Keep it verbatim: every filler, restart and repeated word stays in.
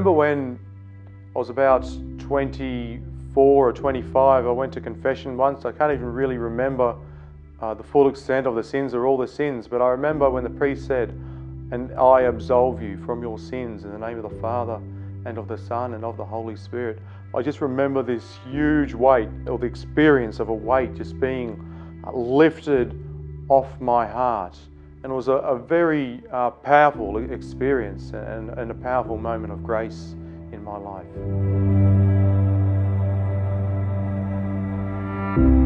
remember when I was about twenty-four or twenty-five, I went to confession once. I can't even really remember uh, the full extent of the sins or all the sins, but I remember when the priest said, "And I absolve you from your sins in the name of the Father and of the Son and of the Holy Spirit." I just remember this huge weight, or the experience of a weight just being lifted off my heart. And it was a, a very uh, powerful experience and, and a powerful moment of grace in my life.